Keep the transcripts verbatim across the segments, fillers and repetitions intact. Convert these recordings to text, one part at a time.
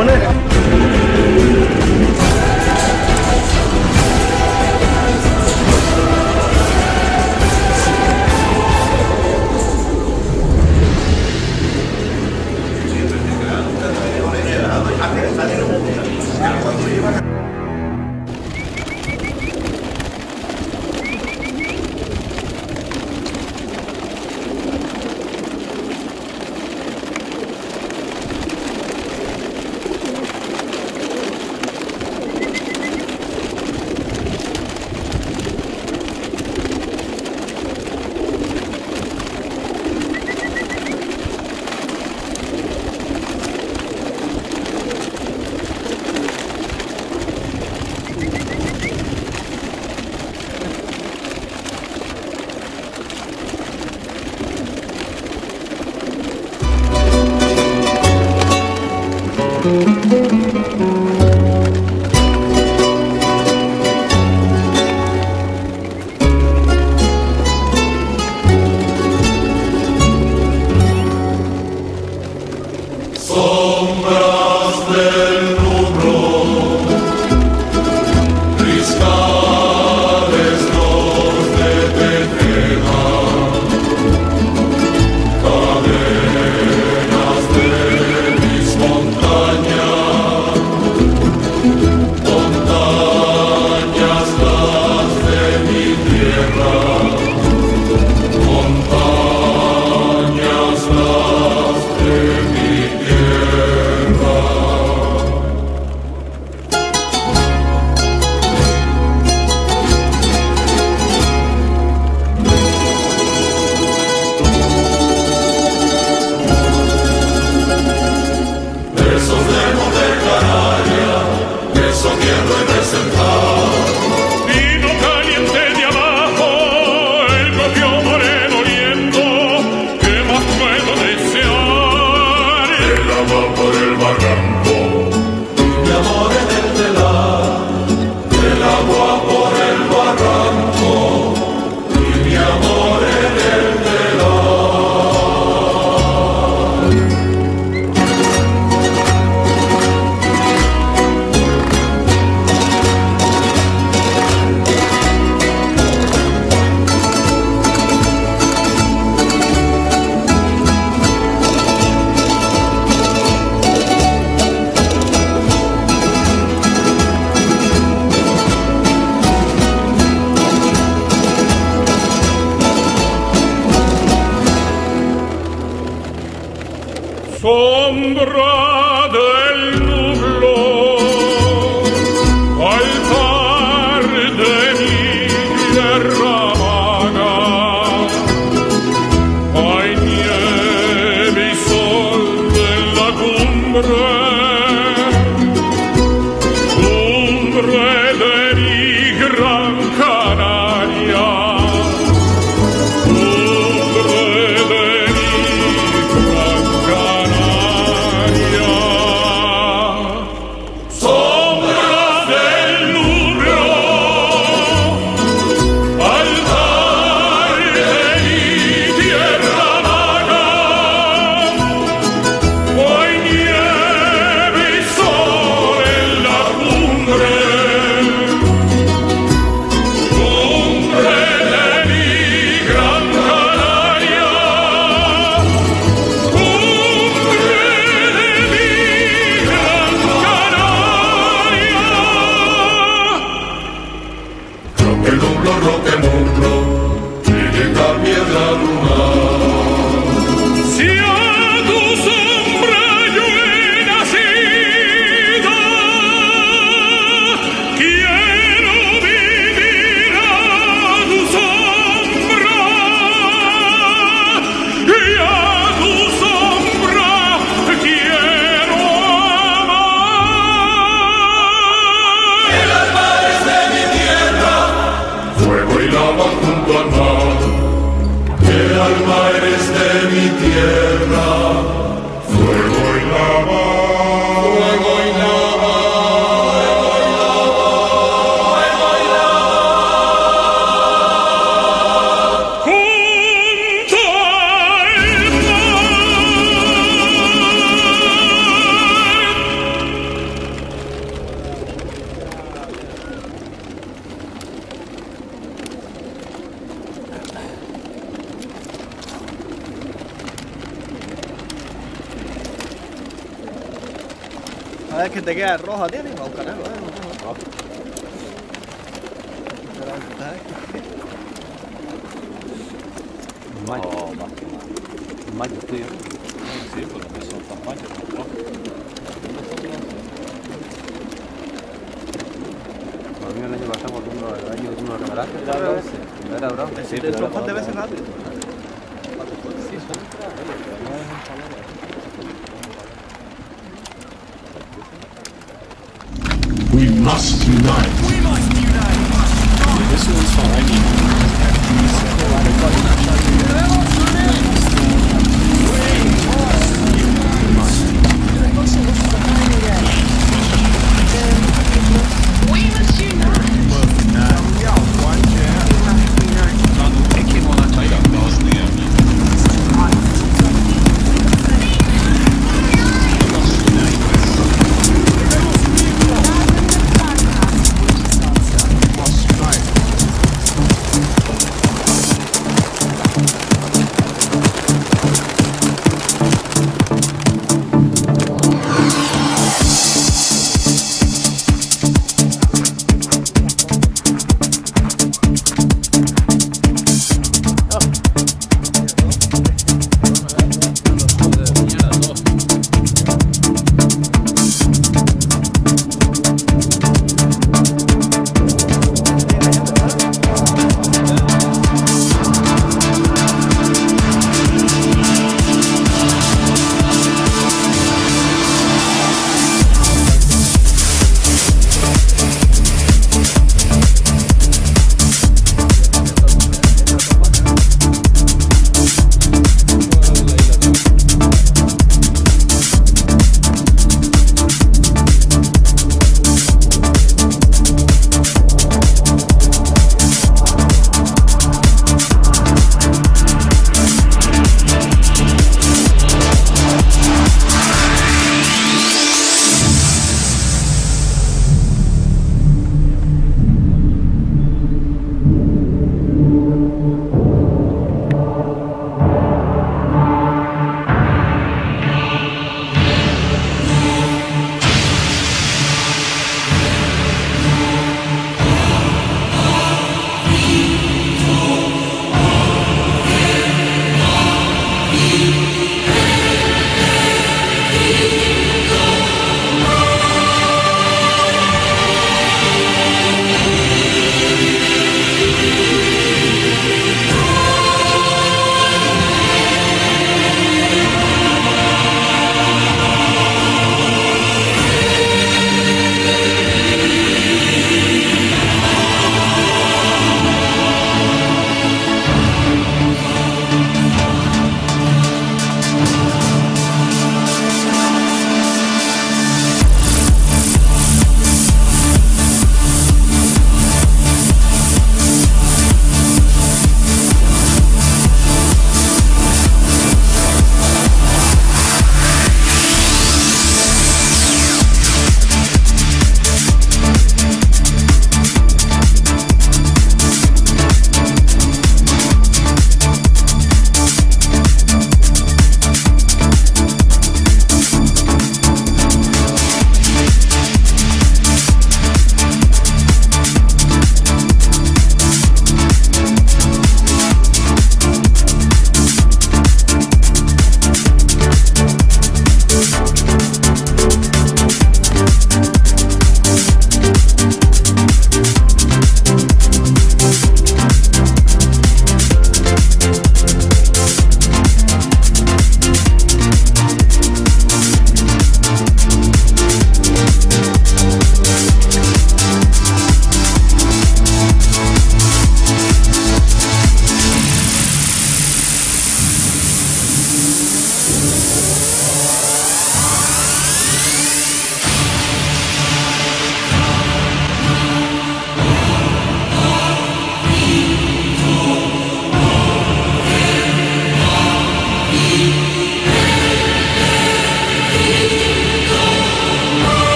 poner. Sombra del nublo, altar de mi tierra vaga, hay nieve y sol en la cumbre, cumbre de mi gran Canaria, cumbre de mi gran Canaria. Sombra del nublo, altar de mi tierra vaga, hay nieve y sol en la cumbre, cumbre de mi gran Canaria, cumbre de mi gran Canaria. Roque nublo, roque nublo, lírica piedra lunar. Si a tu sombra yo he nacido, quiero vivir a tu sombra, y a tu sombra quiero amar. En las mares de mi tierra, fuego y lava junto al mar. El alma eres de mi tierra, fuego y lava, fuego y lava, fuego y lava. Junto al mar, Una vez que te queda roja, tienes para buscar algo, ¿eh? Mayo. Oh, más que más. Mayo, tío. Sí, pero no son tan mayos, ¿no? A mí el año pasado cuando uno, el año que uno regalaste, Era doce. era bravo. Si Sí, te pero son era cuántas para- veces rápido. Sí, son entradas, pero no es un palabra. We must unite. This one's fine.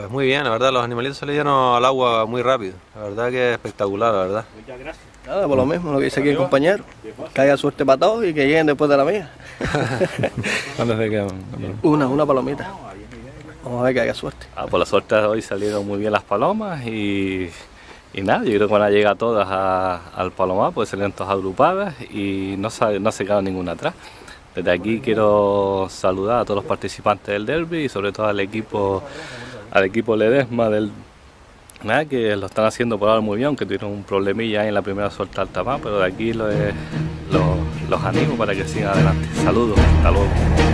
Pues muy bien, la verdad, los animalitos salieron al agua muy rápido. La verdad que es espectacular, la verdad. Muchas gracias. Nada, por lo mismo, lo que dice aquí el compañero. Que haya suerte para todos y que lleguen después de la mía. ¿Cuándo se quedan? Una, una palomita. Vamos a ver que haya suerte. Ah, por la suerte hoy salieron muy bien las palomas y, y nada, yo creo que van a llegar todas a, al palomar, pues salieron todas agrupadas y no se, no se queda ninguna atrás. Desde aquí quiero saludar a todos los participantes del derby y sobre todo al equipo, al equipo Ledesma del nada, que lo están haciendo por ahora muy bien, aunque tuvieron un problemilla ahí en la primera suelta al tapar, pero de aquí los, los, los animo para que sigan adelante. Saludos, hasta luego.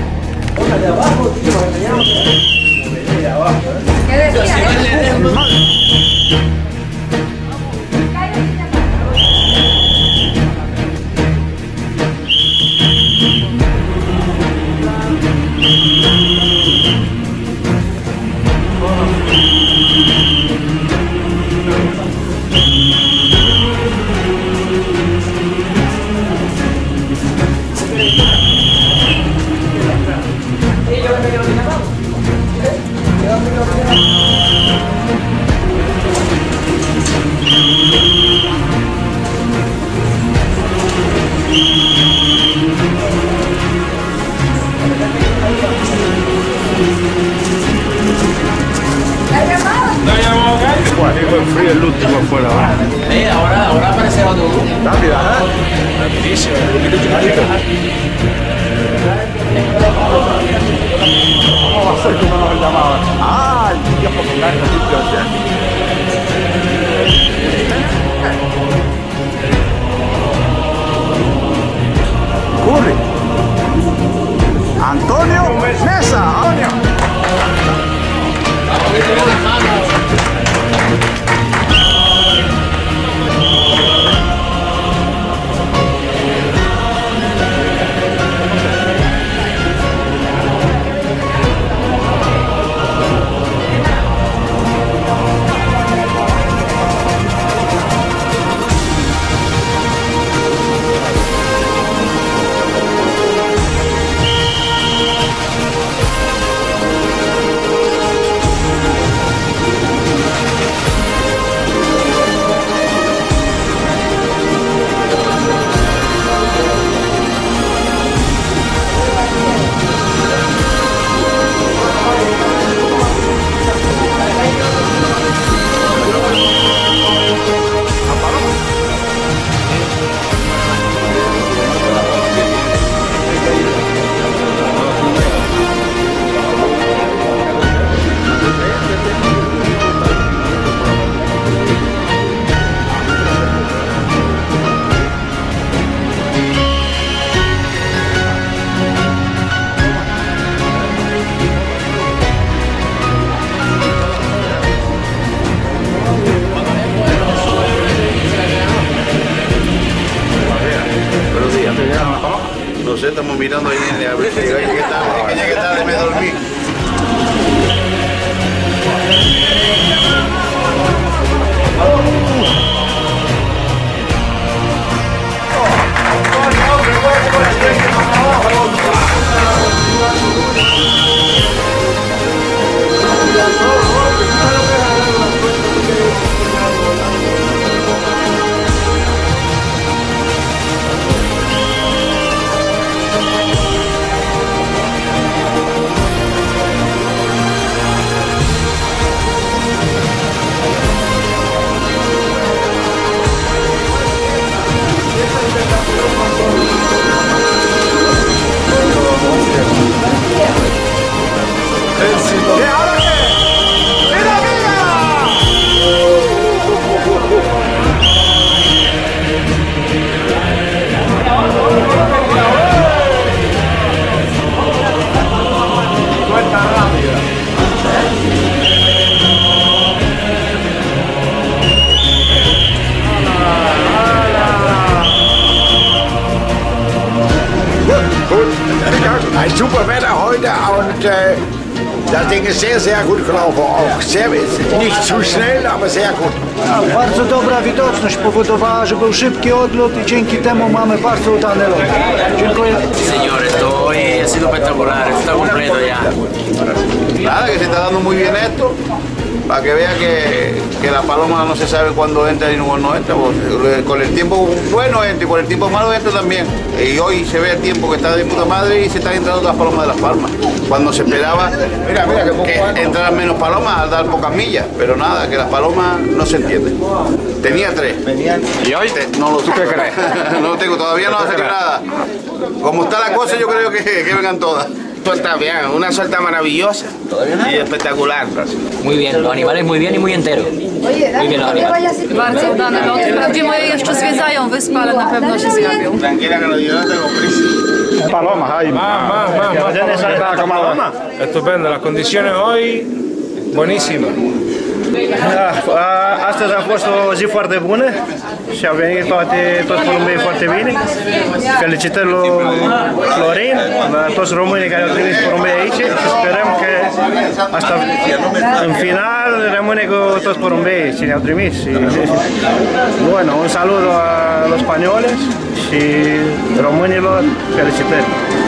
¿Qué decía? Eh, ahora, ahora aparece el autobús. Rápido, ¿eh? Rapidísimo, un poquito chiquitito. ¿Cómo va a ser que no nos llamaba? ¡Ay! Dios, por favor, ¡corre! ¡Antonio Mesa! ¡Antonio! No sé, estamos mirando ahí a ver si llega que tarde, que llegue tarde me dormí. Ein super Wetter heute und äh, das Ding ist sehr, sehr gut gelaufen. Auch sehr, nicht zu schnell, aber sehr gut. Bardzo dobra widoczność powodowała, że był szybki odlot i dzięki temu mamy bardzo udany lot. Dziękuję. Señor, esto hoy ha sido espectacular, está completo ya. Nada, que se está dando muy bien esto. para que vea que, que la paloma no se sabe cuándo entra y no, no entra. Pues, con el tiempo bueno entra y con el tiempo malo entra también. Y hoy se ve el tiempo que está de puta madre y se están entrando las palomas de Las Palmas. Cuando se esperaba mira, mira, que, que entraran menos palomas al dar pocas millas, pero nada, que las palomas no se entienden. Tenía tres. ¿Y hoy? No lo sé. ¿Qué crees? No lo tengo, todavía no ha salido nada. Como está la cosa, yo creo que, que vengan todas. Suelta bien, una suelta maravillosa y espectacular. Muy bien, los animales muy bien y muy enteros. Muy bien los animales. Bardzo udane loty. Wprawdzie moje jeszcze zwiedzają wyspę, ale na pewno się zjawią. Tranquila que no, yo no tengo prisa. Palomas hay. Más, más, más, más. Estupendo, las condiciones hoy buenísimas. Astăzi a fost o zi foarte bună și au venit toate, toți porumbeii foarte bine. Felicitări lui Florin, la toți românii care au trimis porumbei aici și sperăm că asta în final rămâne cu toți porumbeii ce ne-au trimis. Și, bueno, un saludo a los españoles și românilor, felicitări.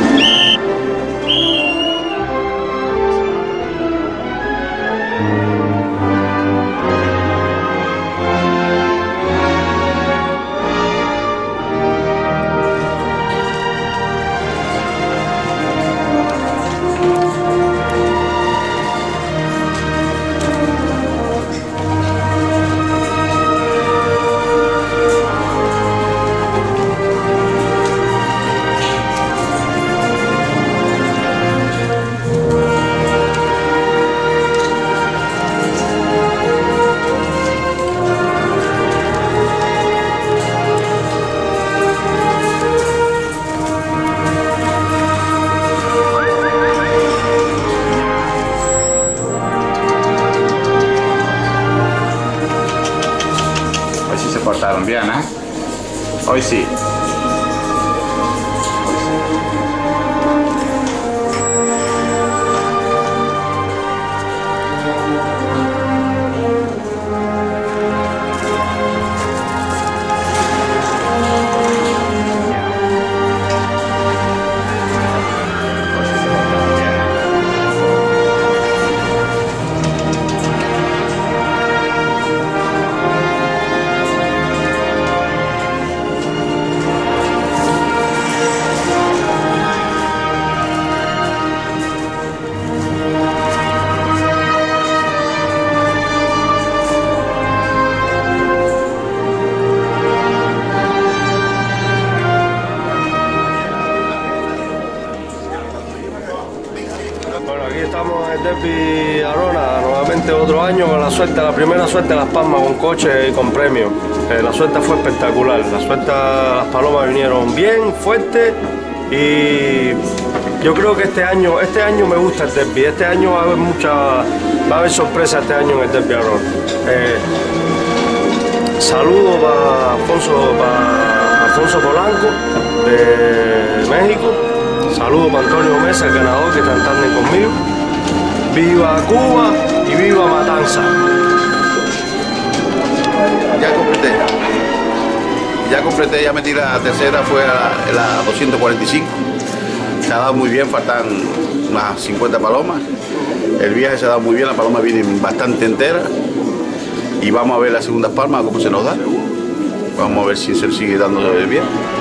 Portaron bien, ¿eh? Hoy sí. Derby Arona, nuevamente otro año con la suerte, la primera suerte de Las Palmas con coche y con premio. Eh, la suerte fue espectacular, la suerte, las palomas vinieron bien, fuertes y yo creo que este año, este año me gusta el derby, este año va a haber mucha, va a haber sorpresa este año en el Derby Arona. Eh, saludo para Alfonso, para Alfonso Polanco de México, saludo para Antonio Mesa, el ganador que está en tándem conmigo. ¡Viva Cuba y viva Matanza! Ya completé. Ya completé, ya metí la tercera, fue a la, la doscientos cuarenta y cinco. Se ha dado muy bien, faltan unas cincuenta palomas. El viaje se ha dado muy bien, las palomas vienen bastante enteras. Y vamos a ver las segundas palmas, cómo se nos da. Vamos a ver si se sigue dando bien.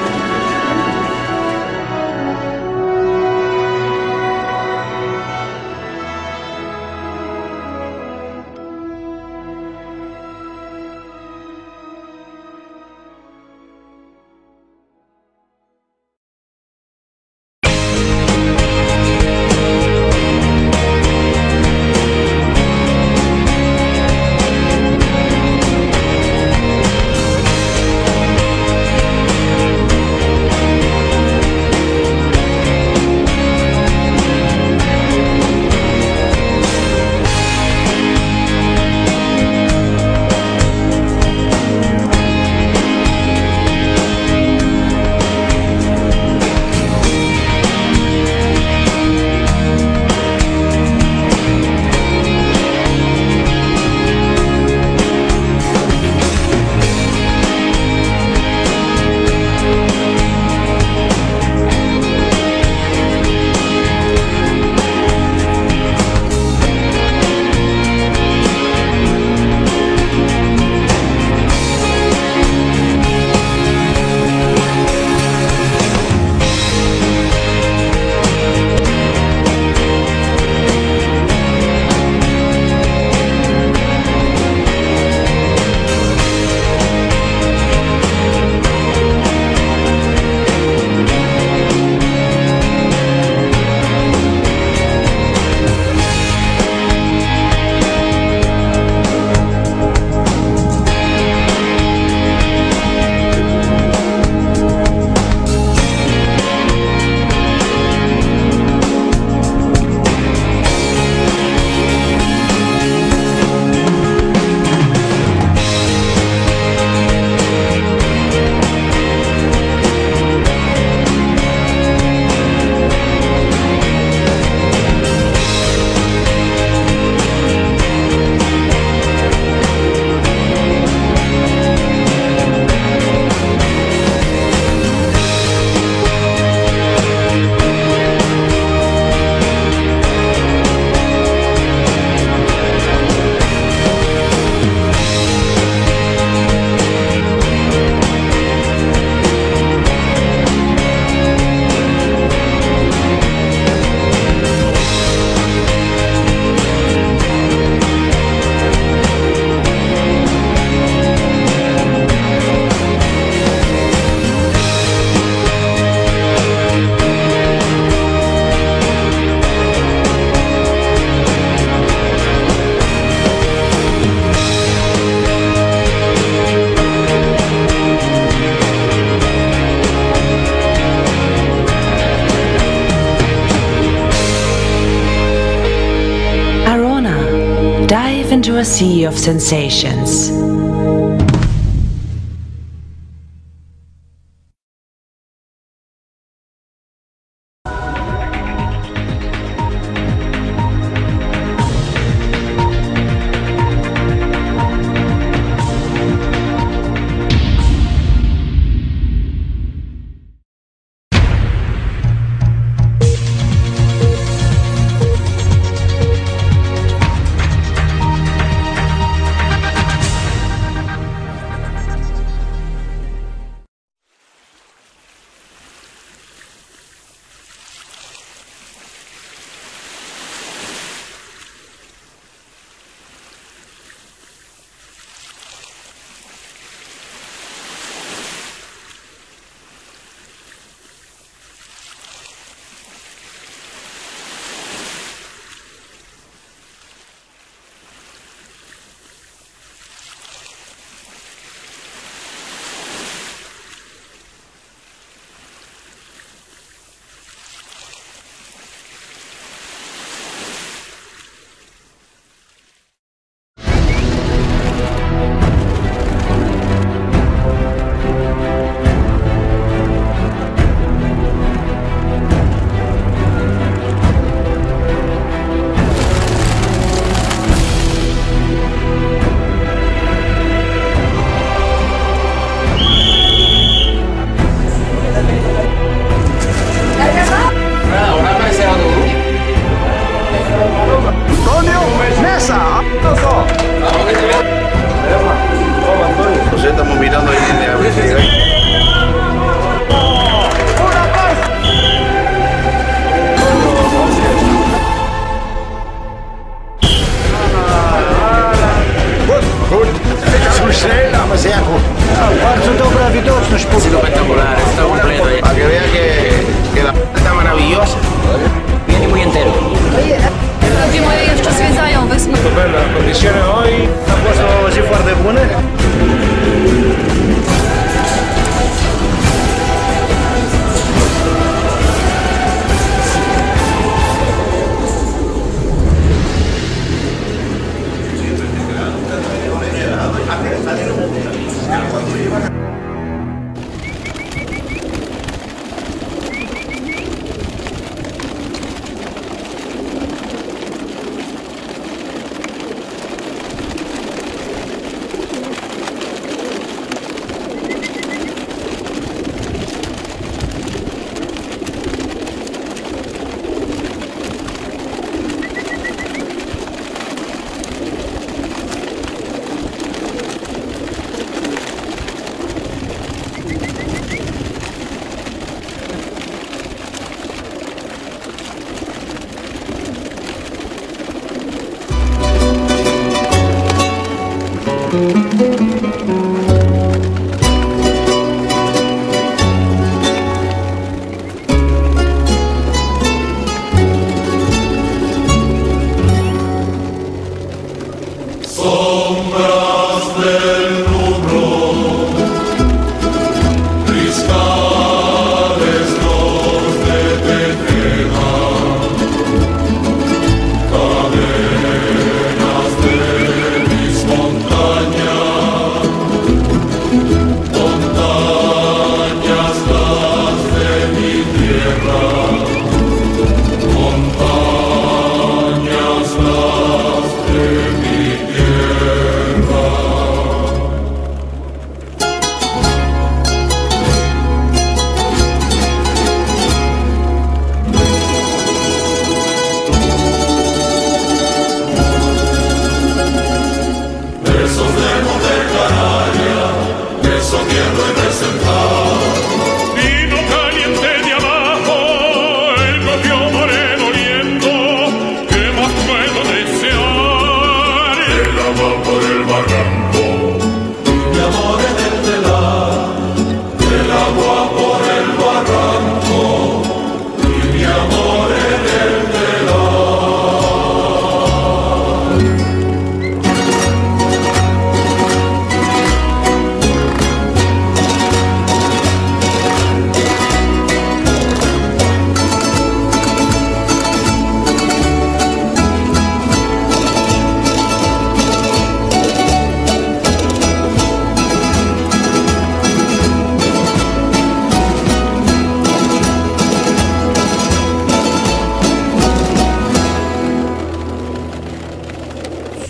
into a sea of sensations.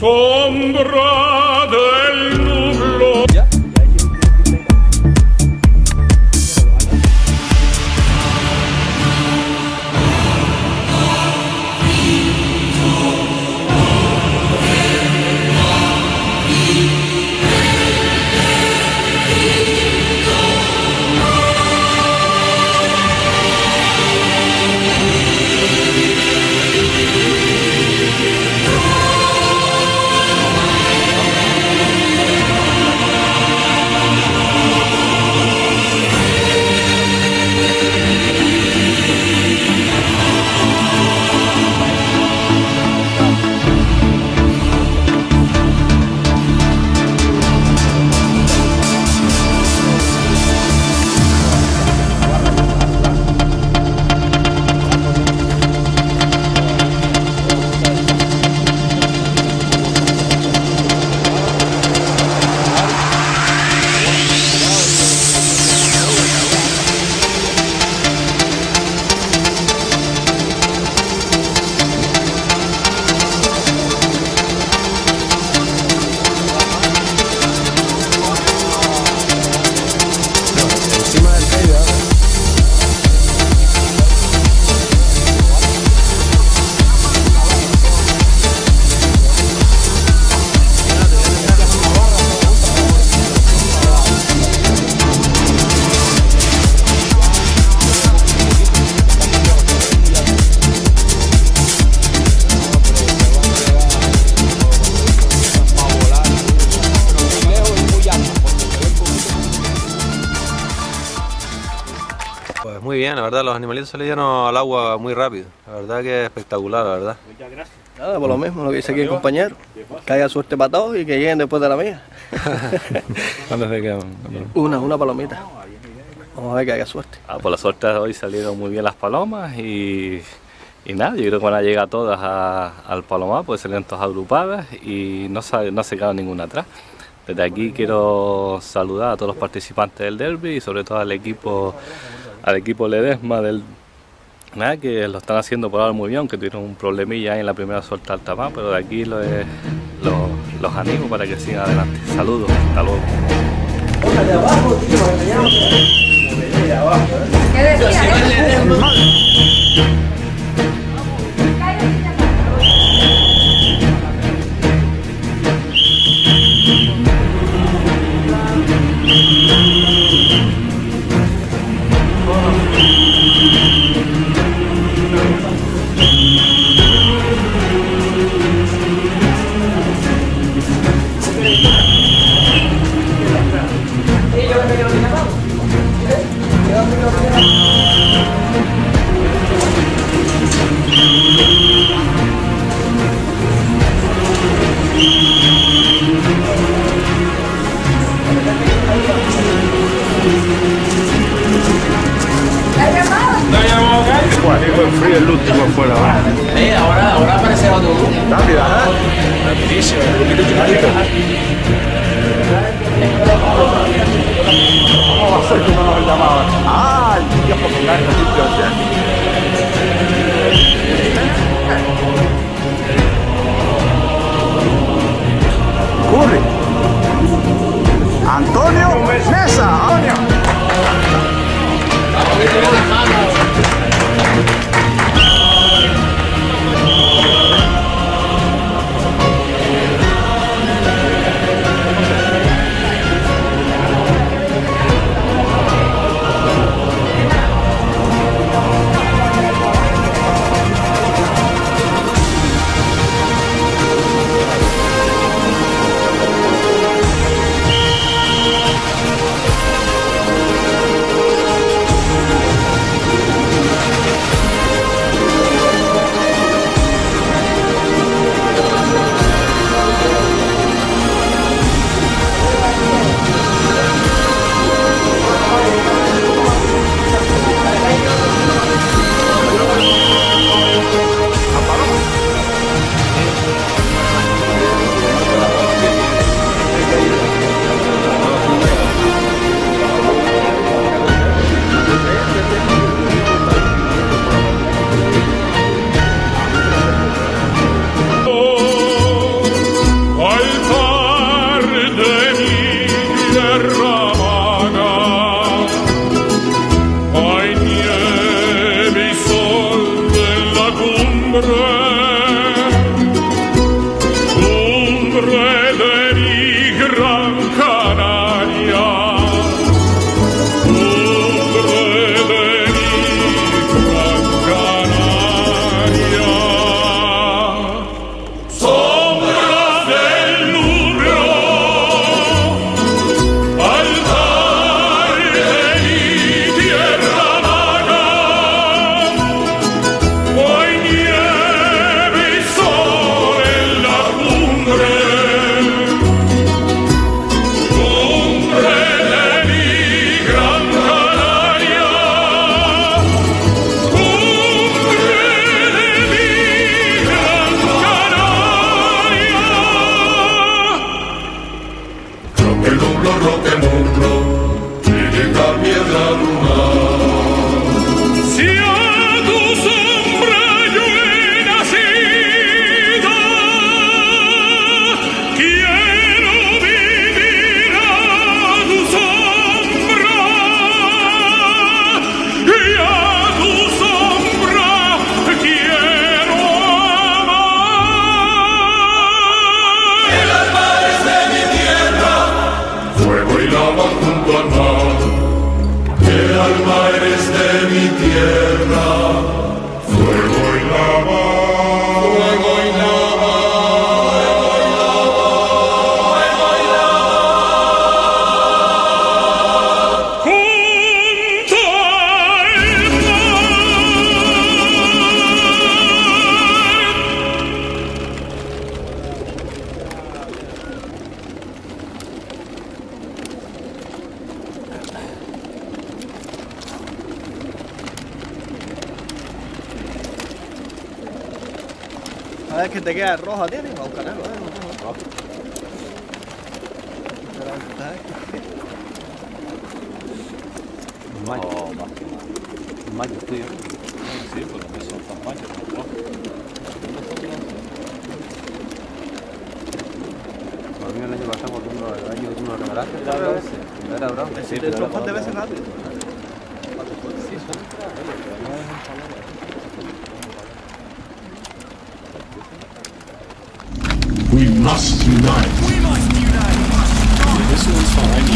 sombra del nublo. Pues muy bien, la verdad, los animalitos se le dieron al agua muy rápido. La verdad que es espectacular, la verdad. Muchas gracias. Nada, por lo mismo, lo que dice aquí el compañero. Que haya suerte para todos y que lleguen después de la mía. ¿Cuándo se quedan? Una, una palomita. Vamos a ver que haya suerte. Ah, por la suerte hoy salieron muy bien las palomas y, y nada, yo creo que van a llegar todas a, al Palomar, pues salieron todas agrupadas y no se, no se quedó ninguna atrás. Desde aquí quiero saludar a todos los participantes del derby y sobre todo al equipo, al equipo Ledesma del nada, que lo están haciendo por ahora muy bien, aunque tuvieron un problemilla ahí en la primera suelta al tapar, pero de aquí los, los, los animo para que sigan adelante. Saludos, hasta luego. De abajo, tío, de abajo. ¿Qué decía? Fue frío el último afuera, ¿verdad? Sí, ahora, ahora aparece otro. Rápido, ¿ah? Rapidísimo, un poquito chiquitito. ¿Cómo va a ser que no nos llamaba? ¡Ah! El tiempo con ganas, ¡corre! ¡Antonio Mesa! ¡Antonio! A ver qué te queda roja, ¿tienes? Vamos a buscarlo, ¿eh? Mayo. Oh, más que mayo, tío. Sí, pero no son tan mayos, ¿no? Por mí el año pasado, cuando uno, el año que tú nos regalaste, era bravo. Era bravo. Sí, pero son de veces rápido. Sí, son We must unite. We must unite. This one's fine.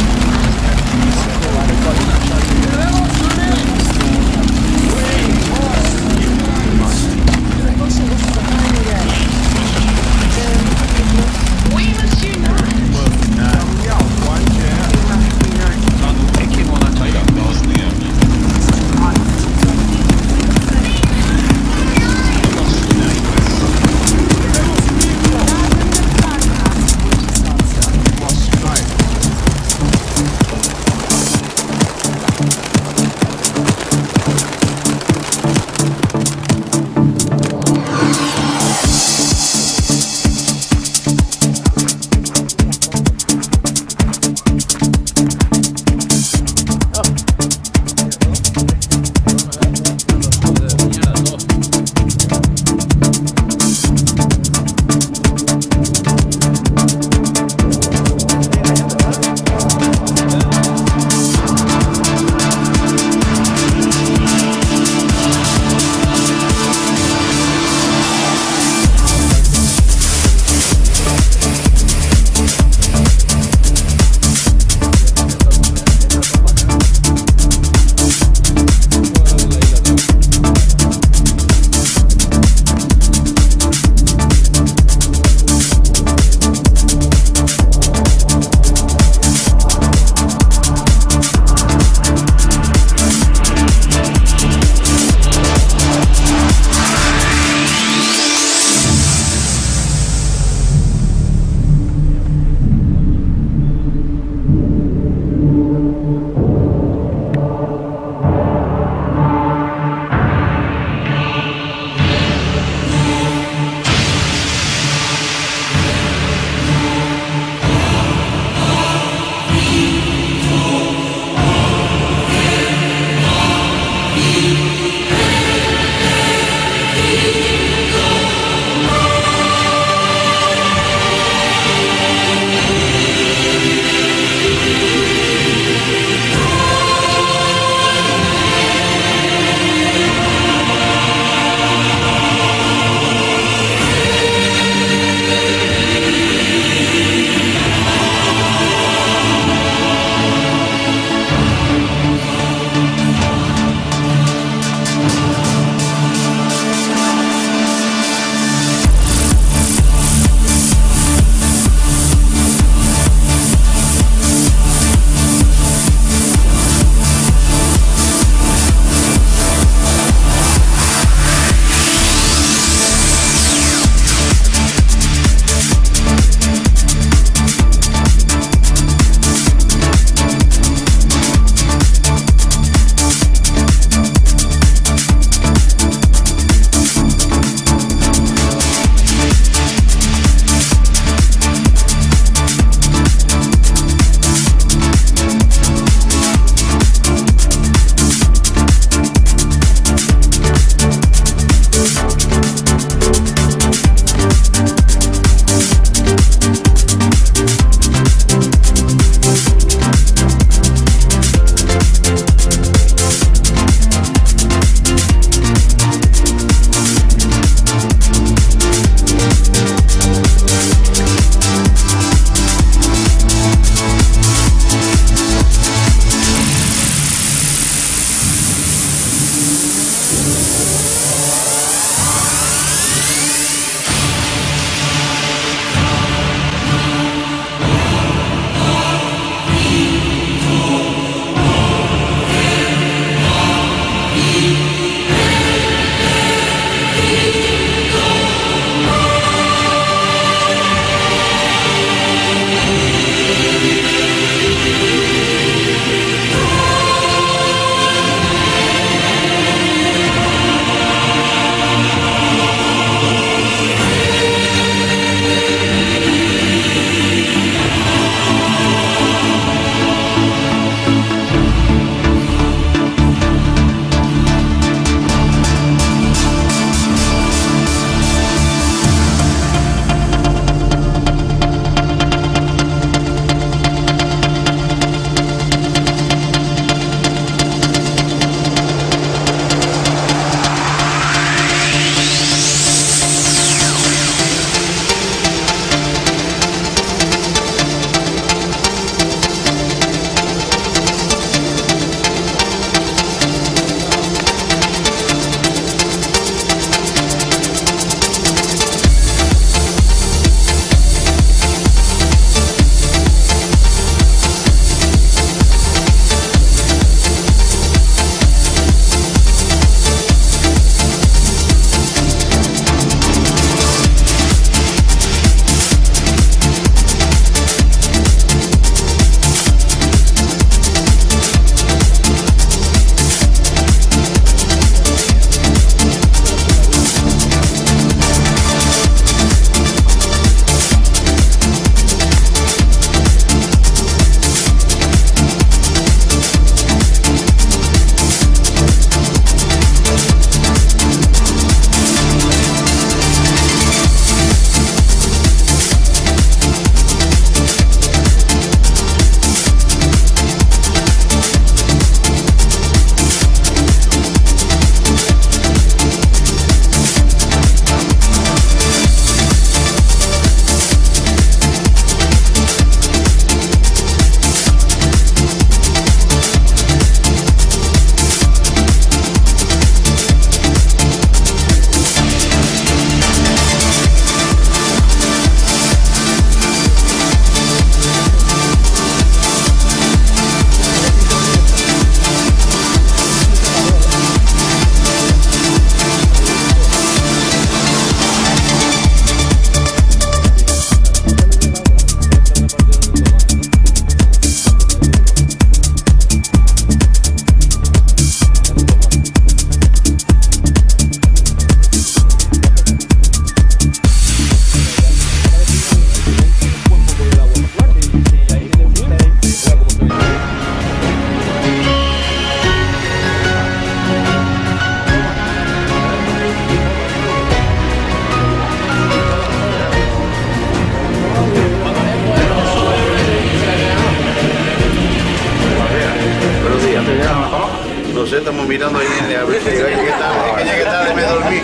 mirando ahí, a ver si oye, ¿qué tal? Es que llegué tarde, me dormí.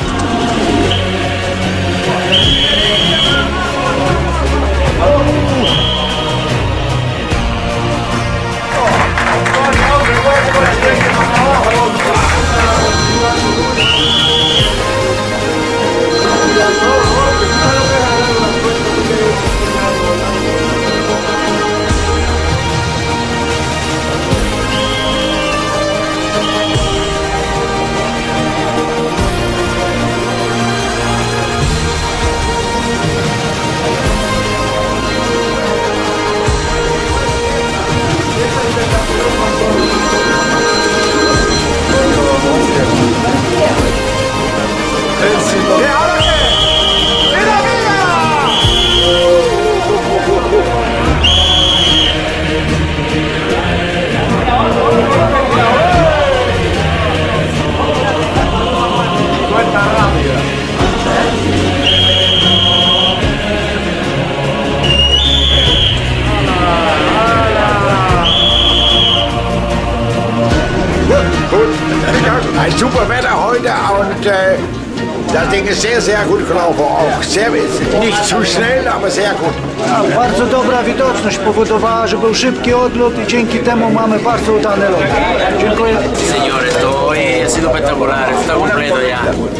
Ein super Wetter heute und äh, das Ding ist sehr, sehr gut gelaufen. Auch sehr, nicht zu schnell, aber sehr gut. Bardzo dobra widoczność powodowała, że był szybki odlot i dzięki temu mamy bardzo udany lot. Dziękuję. Sí, señor, esto hoy ha sido espectacular, está completo ya.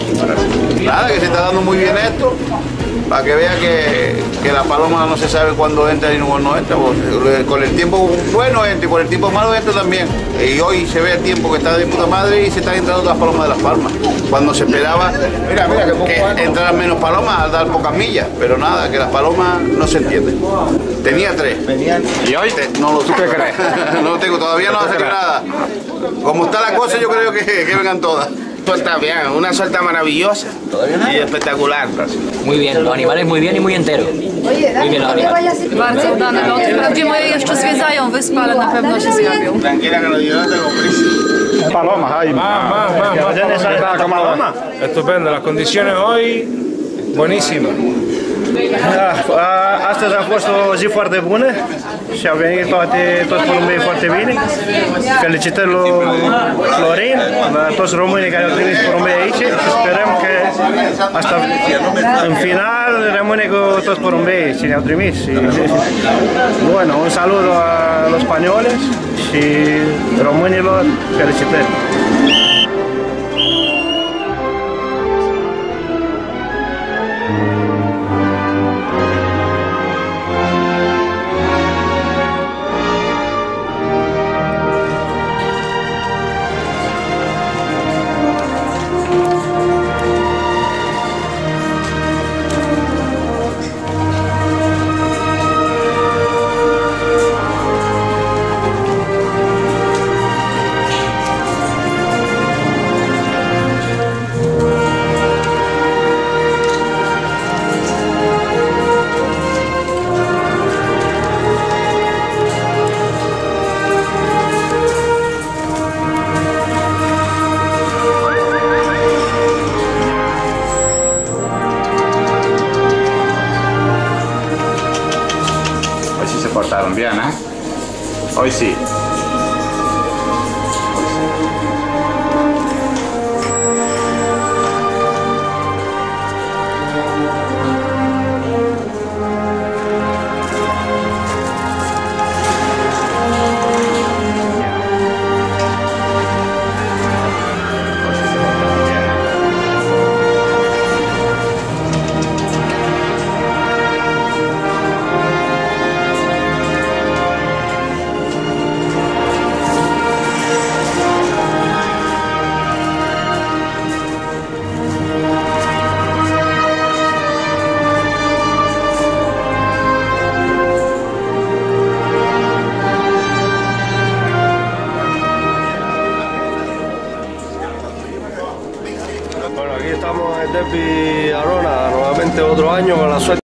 Nada, que se está dando muy bien esto, para que vea que, que la paloma no se sabe cuándo entra y cuándo no entra. Pues, con el tiempo bueno entra y con el tiempo malo entra también. Y hoy se ve el tiempo que está de puta madre y se están entrando las palomas de Las Palmas. Cuando se esperaba mira, mira, que, que entraran menos palomas al dar pocas millas, pero nada, que las palomas no se entienden. Tenía tres. ¿Y hoy? Te, no lo ¿Tú qué crees? No lo tengo, todavía no ha salido nada. Como está la cosa, yo creo que, que vengan todas. Suelta bien, una suelta maravillosa y espectacular. Muy bien, los animales muy bien i muy enteros. Muy bien los animales. Bardzo udany lot. Wprawdzie moje jeszcze zwiedzają wyspę, ale na pewno się zjawią. Tranquila, que no, yo no tengo prisa. Palomas, hay más, más, más, más. Estupendo, las condiciones hoy buenísimas. Da, astăzi a fost o zi foarte bună și au venit toate, toți porumbei foarte bine. Felicitări lui Florin, la toți românii care au trimis porumbei aici și sperăm că asta în final rămâne cu toți porumbei ce ne-au trimis. Și, bueno, un saludo a los españoles și românilor, felicitări! Portaron bien, ¿eh? Hoy sí. Bueno, aquí estamos en Derby Arona, nuevamente otro año con la suerte.